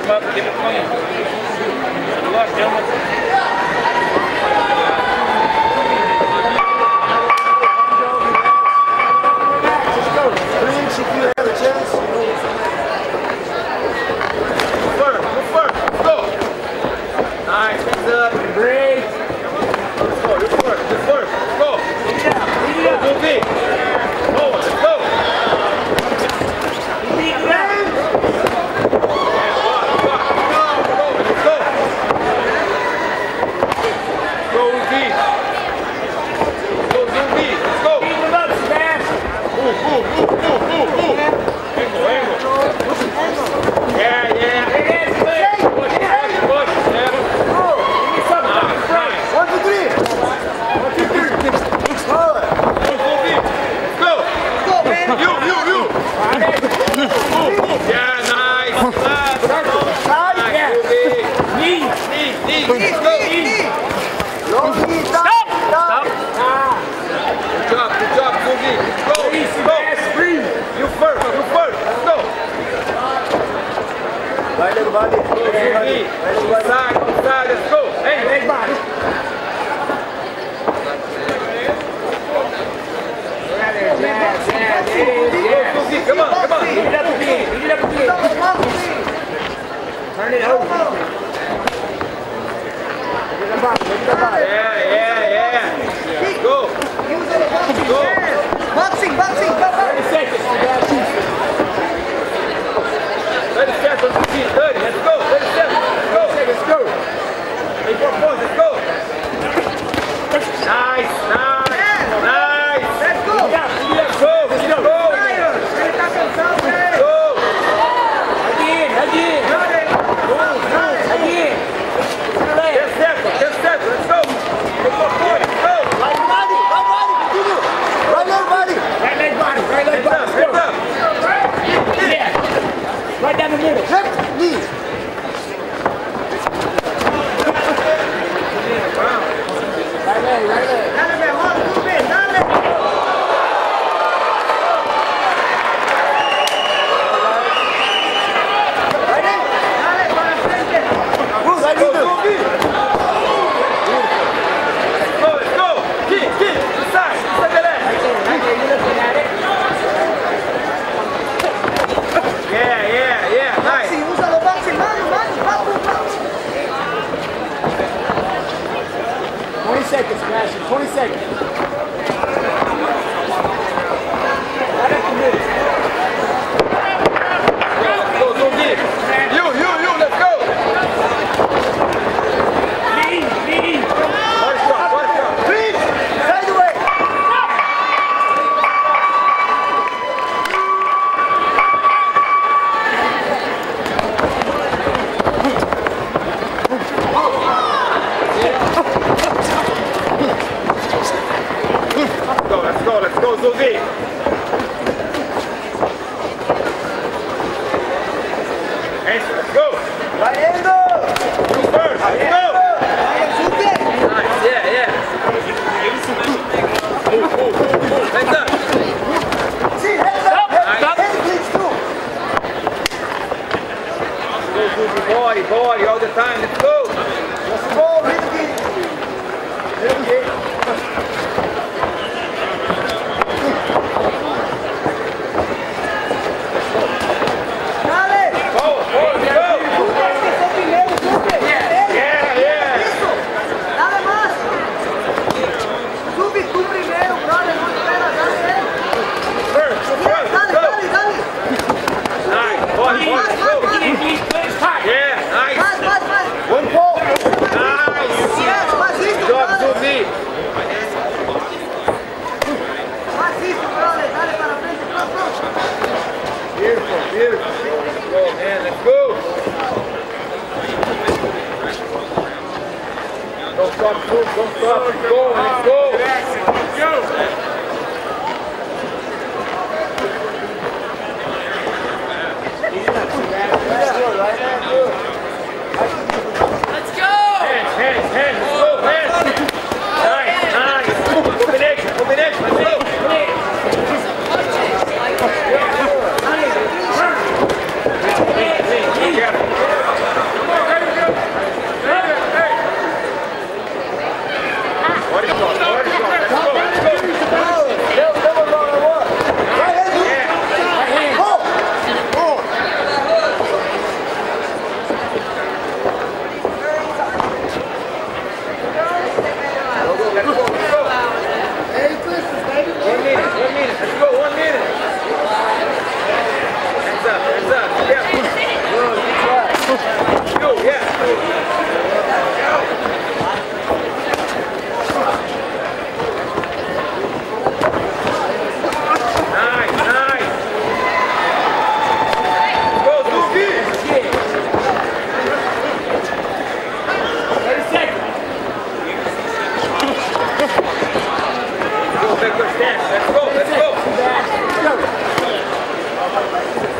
up, give it clean. Good luck, gentlemen. Clinch if you have a chance. Go first, let's go. Nice, hands up, break. Let's go, you're first, let's go. Go, big. Go, let's go. Vai, nego, vai, nego. Inside, let's go. Hey, leg body. Come on. Beat it up again. Turn it over. Yeah. Go. Boxing. 30 seconds. 30 seconds on the feet. 30. Let's go. 37. Let's go. 8 more points. Let's go. Nice. Let's go. Let's go. Again. 10 seconds. Let's go. 8 more points. Let's go. Right body. Continue. Right leg body. Hands up. Yeah. Right down the middle. Left knee. Right leg. Dale mejor, Rubén, dale. Dale para frente. Let's go. Kick. Inside the leg. Yeah. Nice. Úsalo, boxing, mano. 20 seconds, Sebastian. 20 seconds. Right at the middle. Go deep. You, let's go. Knee. One shot. Please, sideways. Let's go, Zuzi. Let's go. Right angle. You first. Let's go. Nice. Yeah. Move. Hands up. See, heads up. Head please too. Go, Zuzi. Body all the time. Let's go. Let's go, Ricky. Beautiful. Go, man. Let's go. Don't stop. Let's go. Let's go! Hands. Let's go, hands. Nice. Combination. Let's go. Victor, stand. Let's go, let's go. Go.